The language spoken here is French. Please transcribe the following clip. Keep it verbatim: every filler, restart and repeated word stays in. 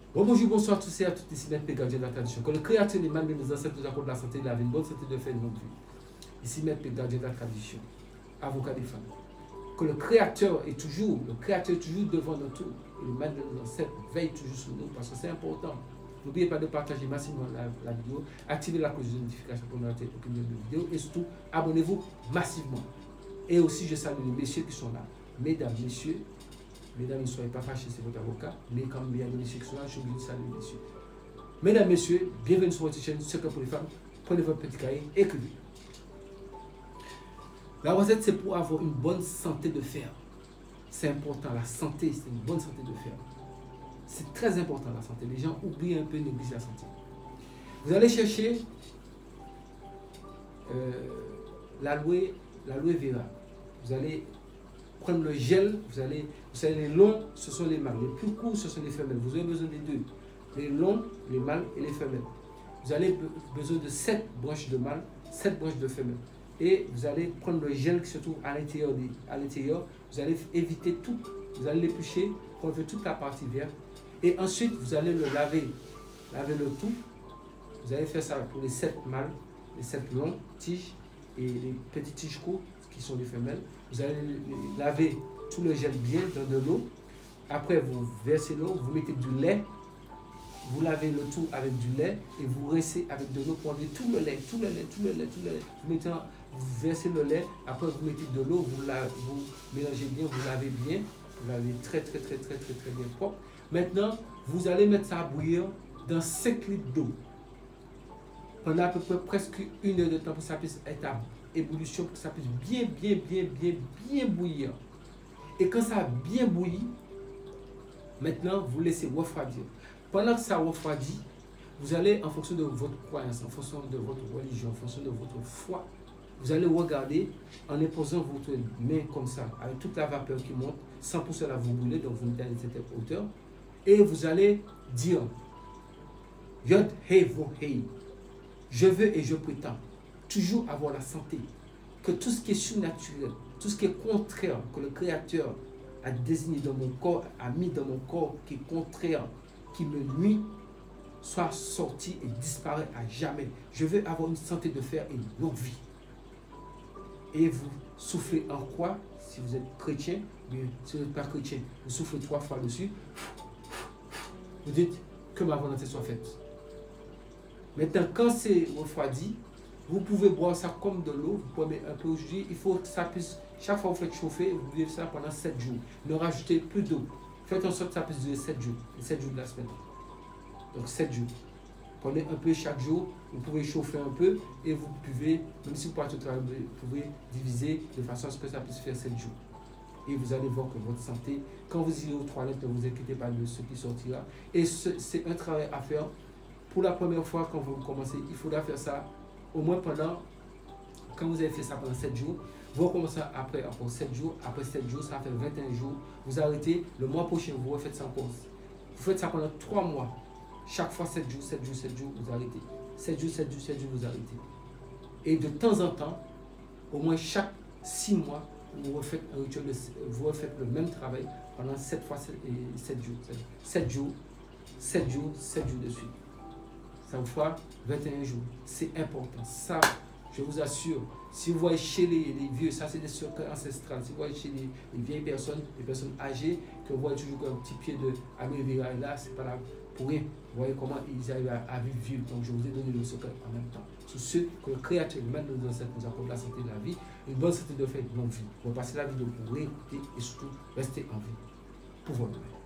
Bon, bonjour, bonsoir à tous et à toutes, ici Maître Pégadien de la tradition. Que le créateur, les mal de nos ancêtres nous accorde la santé, la vie, une bonne santé de faire une longue vie. Ici Maître Pégadien de la tradition, avocat des femmes. Que le créateur est toujours, le créateur est toujours devant nous tous. Et le mal de nos ancêtres veille toujours sur nous parce que c'est important. N'oubliez pas de partager massivement la, la vidéo, activez la cloche de notification pour ne rater aucune de vidéo et surtout abonnez-vous massivement. Et aussi je salue les messieurs qui sont là. Mesdames, messieurs, mesdames ne soyez pas fâchés, c'est votre avocat, mais quand il y a des messieurs qui sont là, je vous salue les messieurs. Mesdames, messieurs, bienvenue sur votre chaîne Secret pour les femmes. Prenez votre petit cahier, écrivez. La recette, c'est pour avoir une bonne santé de fer. C'est important, la santé, c'est une bonne santé de fer. C'est très important la santé. Les gens oublient un peu, négligent la santé. Vous allez chercher euh, l'aloe, l'aloe vera. Vous allez prendre le gel. Vous allez, vous savez, les longs, ce sont les mâles. Les plus courts, ce sont les femelles. Vous avez besoin des deux. Les longs, les mâles et les femelles. Vous avez besoin de sept branches de mâles, sept branches de femelles. Et vous allez prendre le gel qui se trouve à l'intérieur. À l'intérieur, vous allez éviter tout. Vous allez l'éplucher, enlever toute la partie verte. Et ensuite, vous allez le laver. Laver le tout. Vous allez faire ça pour les sept mâles, les sept longs tiges et les petites tiges courtes qui sont les femelles. Vous allez laver tout le gel bien dans de l'eau. Après, vous versez l'eau, vous mettez du lait. Vous lavez le tout avec du lait et vous rincez avec de l'eau pour enlever tout le lait, tout le lait, tout le lait, tout le lait. Vous, mettez, vous versez le lait, après vous mettez de l'eau, vous, vous mélangez bien, vous lavez bien. Vous lavez très très très très très très bien propre. Maintenant, vous allez mettre ça à bouillir dans cinq litres d'eau. Pendant à peu près presque une heure de temps pour que ça puisse être à ébullition, pour que ça puisse bien, bien, bien, bien, bien bouillir. Et quand ça a bien bouilli, maintenant, vous laissez refroidir. Pendant que ça refroidit, vous allez, en fonction de votre croyance, en fonction de votre religion, en fonction de votre foi, vous allez regarder en imposant votre main comme ça, avec toute la vapeur qui monte, sans pour cela vous brûler, donc vous mettez à une certaine hauteur. Et vous allez dire, Yod Hei Vo Hei, je veux et je prétends toujours avoir la santé, que tout ce qui est surnaturel, tout ce qui est contraire, que le Créateur a désigné dans mon corps, a mis dans mon corps, qui est contraire, qui me nuit, soit sorti et disparaît à jamais. Je veux avoir une santé de fer et une longue vie. Et vous soufflez en quoi? Si vous êtes chrétien, bien, si vous n'êtes pas chrétien, vous soufflez trois fois dessus. Vous dites que ma volonté soit faite. Maintenant, quand c'est refroidi, vous pouvez boire ça comme de l'eau. Vous pouvez un peu au jus. Il faut que ça puisse, chaque fois que vous faites chauffer, vous buvez ça pendant sept jours. Ne rajoutez plus d'eau. Faites en sorte que ça puisse durer sept jours. Les sept jours de la semaine. Donc sept jours. Prenez un peu chaque jour. Vous pouvez chauffer un peu et vous buvez, même si vous partez au travail, vous pouvez diviser de façon à ce que ça puisse faire sept jours. Et vous allez voir que votre santé, quand vous irez aux toilettes, ne vous inquiétez pas de ce qui sortira. Et c'est un travail à faire. Pour la première fois, quand vous commencez, il faudra faire ça au moins pendant, quand vous avez fait ça pendant sept jours, vous recommencez après encore sept jours. Après sept jours, ça fait vingt et un jours. Vous arrêtez. Le mois prochain, vous refaites ça encore. Vous faites ça pendant trois mois. Chaque fois sept jours, sept jours, sept jours, vous arrêtez. sept jours, sept jours, sept jours, vous arrêtez. Et de temps en temps, au moins chaque six mois, vous refaites un rituel de, vous refaites le même travail pendant sept fois sept jours. sept jours, sept jours, sept jours de suite. Ça vous fera vingt et un jours. C'est important. Ça, je vous assure, si vous voyez chez les, les vieux, ça c'est des secrets ancestrales. Si vous voyez chez les, les vieilles personnes, les personnes âgées, que vous voyez toujours un petit pied de aloe vera là, c'est pas là pour rien. Vous voyez comment ils arrivent à, à vivre vieux. Donc je vous ai donné le secret en même temps. Sur ceux que le Créateur, le maître de nos ancêtres, nous accorde la santé de la vie, une bonne santé de fait, une longue vie. Vous passez la vidéo pour réécouter et surtout rester en vie pour votre vie.